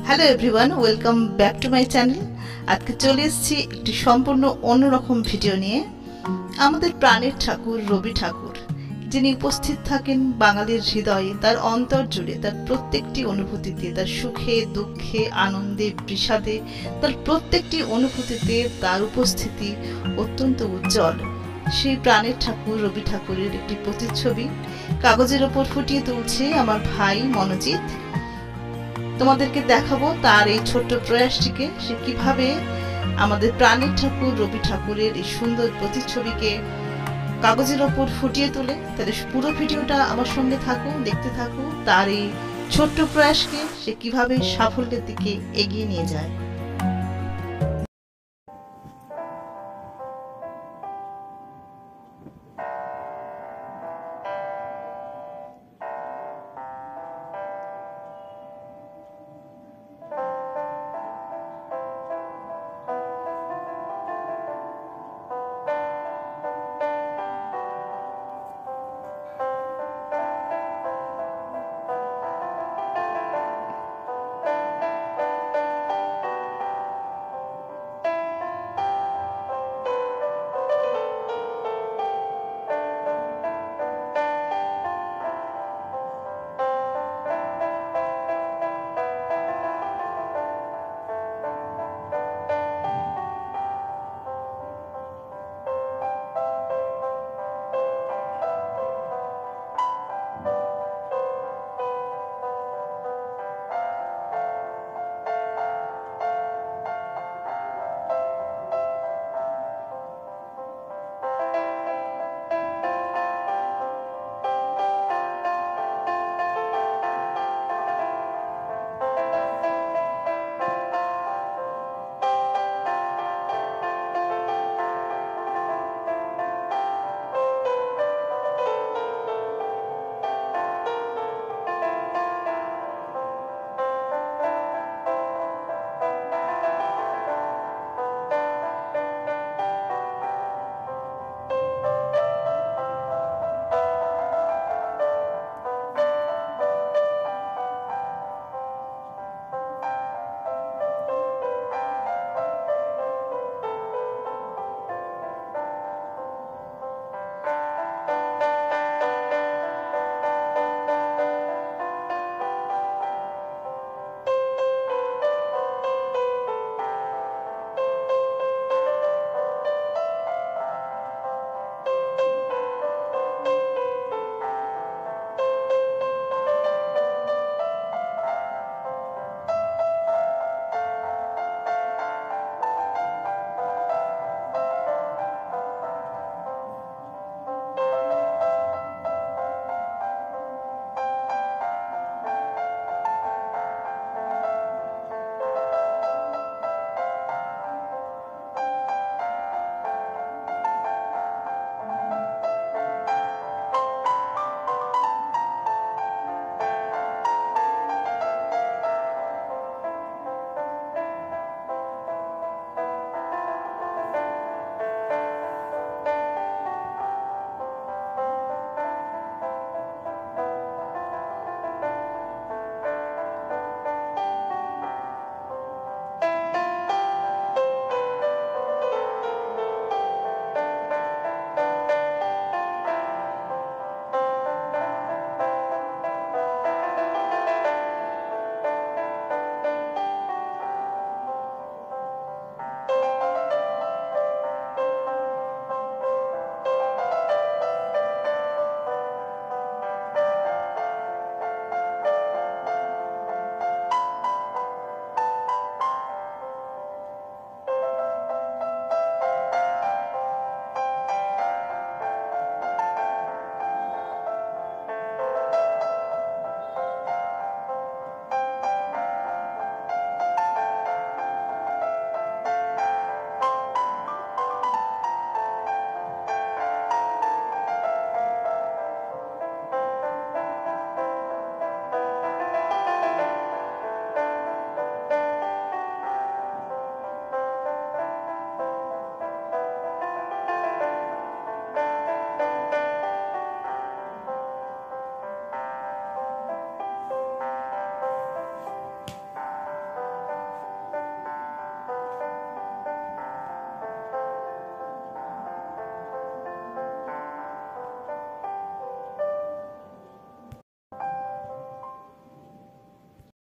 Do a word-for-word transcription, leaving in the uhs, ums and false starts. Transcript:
Hello everyone, welcome back to my channel. আজকে চলে এসেছি একটি সম্পূর্ণ অন্যরকম ভিডিও নিয়ে। আমাদের প্রাণের ঠাকুর রবি ঠাকুর, যিনি উপস্থিত থাকেন বাঙালির হৃদয়ে, তার অন্তর জুড়ে, তার প্রত্যেকটি অনুভূতিতে, তার সুখে দুঃখে আনন্দে বিষাদে, তার প্রত্যেকটি অনুভূতিতে তার উপস্থিতি অত্যন্ত উজ্জ্বল। সেই প্রাণের ঠাকুর রবি ঠাকুরের একটি প্রতিচ্ছবি কাগজের ওপর ফুটিয়ে তুলছে আমার ভাই মনোজিৎ। তোমাদেরকে দেখাবো তার এই ছোট্ট প্রয়াসটিকে, সে কিভাবে আমাদের প্রাণের ঠাকুর রবি ঠাকুরের এই সুন্দর প্রতিচ্ছবিকে কাগজের ওপর ফুটিয়ে তোলে। তাহলে পুরো ভিডিওটা আমার সঙ্গে থাকো, দেখতে থাকো তার এই ছোট্ট প্রয়াসকে সে কিভাবে সাফল্যের দিকে এগিয়ে নিয়ে যায়।